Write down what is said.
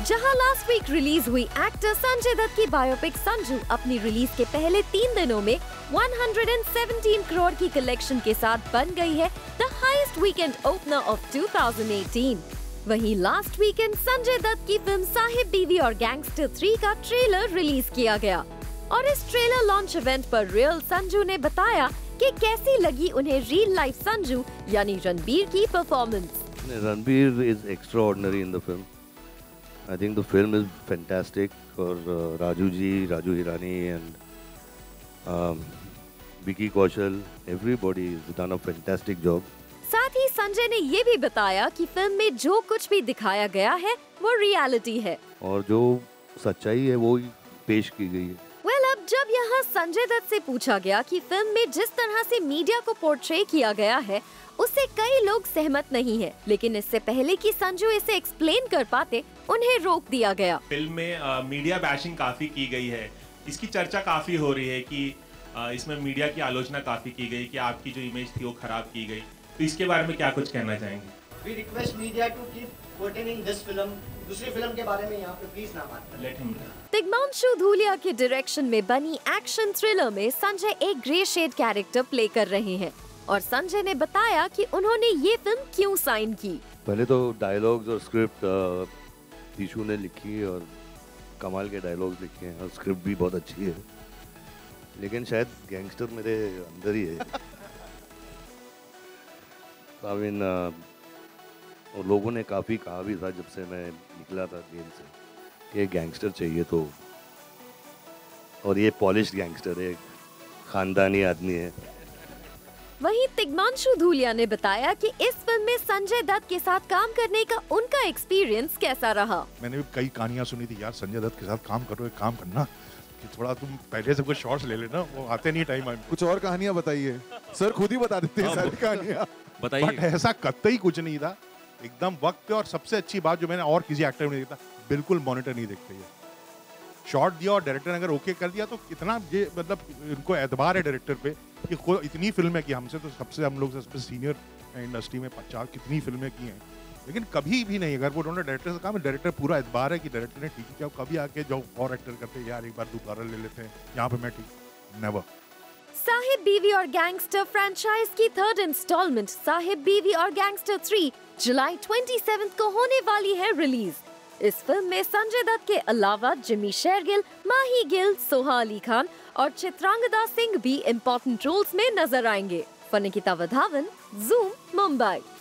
जहां last week release हुई actor Sanjay Dutt की बायोपिक संजू अपनी रिलीज के पहले 3 दिनों में 117 करोड़ की कलेक्शन के साथ बन गई है the highest weekend opener of 2018। वहीं लास्ट वीकेंड संजय दत्त की फिल्म साहिब बीवी और गैंगस्टर 3 का ट्रेलर रिलीज किया गया और इस ट्रेलर लॉन्च इवेंट पर रियल संजू ने बताया कि कैसी लगी उन्हें रियल लाइफ संजू यानी रणबीर की performance. Ranbir is extraordinary in the film. I think the film is fantastic for Raju ji, Raju Hirani and Vicky Kaushal. Everybody has done a fantastic job. साथ ही संजय ने ये भी बताया कि फिल्म में जो कुछ भी दिखाया गया है वो रियलिटी है और जो सच्चाई है वो पेश की गई है। अब जब यहाँ संजय दत्त से पूछा गया कि फिल्म में जिस तरह से मीडिया को पोर्ट्रे किया गया है उससे कई लोग सहमत नहीं है, लेकिन इससे पहले कि संजू इसे एक्सप्लेन कर पाते उन्हें रोक दिया गया। फिल्म में मीडिया बैशिंग काफी की गई है, इसकी चर्चा काफी हो रही है कि इसमें मीडिया की आलोचना काफी की गई कि आपकी जो इमेज थी वो खराब की गई, तो इसके बारे में क्या कुछ कहना चाहेंगे? We request media to keep portraying this film. दूसरी फिल्म के बारे में यहाँ पे प्लीज ना बात करें। Let him. तिग्मांशु धूलिया के डायरेक्शन में बनी एक्शन थ्रिलर में संजय एक ग्रे शेड कैरेक्टर प्ले कर रहे हैं और संजय ने बताया कि उन्होंने ये फिल्म क्यों साइन की। पहले तो डायलॉग्स और स्क्रिप्ट ईशू ने लिखी और कमाल के डायलॉग्स लिखे हैं और स्क्रिप्ट भी बहुत अच्छी है, लेकिन शायद गैंगस्टर मेरे अंदर ही है। आई मीन और लोगों ने काफ़ी कहा भी था जब से मैं निकला था जेल से कि गैंगस्टर चाहिए, तो और ये पॉलिश्ड गैंगस्टर है, खानदानी आदमी है। वहीं तिग्मांशु धूलिया ने बताया कि इस फिल्म में संजय दत्त के साथ काम करने का उनका एक्सपीरियंस कैसा रहा। मैंने भी कई कहानियां सुनी थी, यार संजय दत्त के साथ काम करो, एक काम करना कि थोड़ा तुम पहले से कुछ शॉट्स ले लेना, वो आते नहीं टाइम। कुछ और कहानियां बताइए सर, खुद ही बता देते हैं सारी कहानियां। बताइए। बट ऐसा कतई कुछ नहीं था, एकदम वक्त पे। और सबसे अच्छी बात जो मैंने और किसी एक्टर में देखा, बिल्कुल मॉनिटर नहीं देखते ये। शॉट दिया और डायरेक्टर ने अगर ओके कर दिया तो कितना ये मतलब इनको एतबार है डायरेक्टर पे कि इतनी फिल्में की हमसे तो सबसे हम लोग सबसे सीनियर इंडस्ट्री में 50 कितनी फिल्में की हैं, लेकिन कभी भी नहीं अगर वो उन्होंने डायरेक्टर से कहा, डायरेक्टर पूरा एतबार है कि डायरेक्टर ने ठीक किया। कभी आके जो और एक्टर करते यार एक बार दोबारा ले लेते हैं, यहाँ पे मैं ठीक, नेवर। साहिब बीवी और गैंगस्टर फ्रेंचाइज की 3rd इंस्टॉलमेंट साहिब बीवी और गैंगस्टर 3 जुलाई 27 को होने वाली है रिलीज। इस फिल्म में संजय दत्त के अलावा जिमी शेरगिल, माही गिल, सोहा अली खान और चित्रांगदा सिंह भी इम्पोर्टेंट रोल्स में नजर आएंगे। फनिकिता वधावन, ज़ूम, मुंबई।